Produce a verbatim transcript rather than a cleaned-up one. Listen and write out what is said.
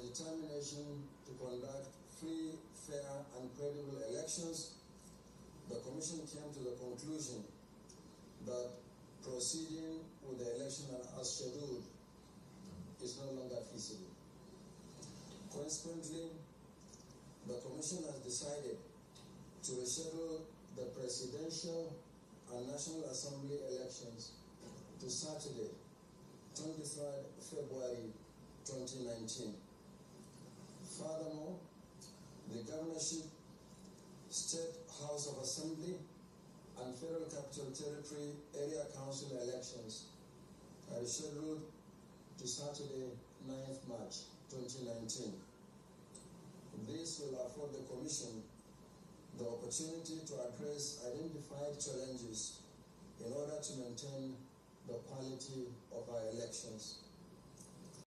determination to conduct free, fair, and credible elections, the Commission came to the conclusion that proceeding with the election as scheduled is no longer feasible. Consequently, the Commission has decided to reschedule the presidential and National Assembly elections to Saturday, twenty-third February twenty nineteen. Furthermore, the Governorship, State House of Assembly, and Federal Capital Territory Area Council elections are scheduled to Saturday, ninth March twenty nineteen. This will afford the Commission the opportunity to address identified challenges in order to maintain the quality of our elections.